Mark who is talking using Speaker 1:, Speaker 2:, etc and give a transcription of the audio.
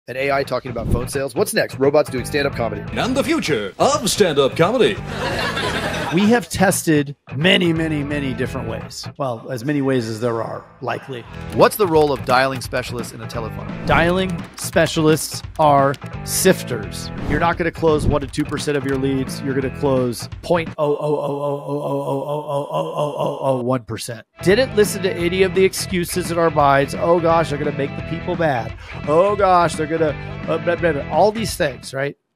Speaker 1: and AI talking about phone sales. What's next? Robots doing stand-up comedy.
Speaker 2: And the future of stand-up comedy.
Speaker 3: We have tested many, many, many different ways. Well, as many ways as there are, likely.
Speaker 1: What's the role of dialing specialists in a telephone?
Speaker 3: Dialing specialists are sifters. You're not going to close 1 to 2% of your leads. You're going to close 0.000000001%. Didn't listen to any of the excuses in our minds. Oh gosh, they're going to make the people mad. Oh gosh, they're going to all these things, right?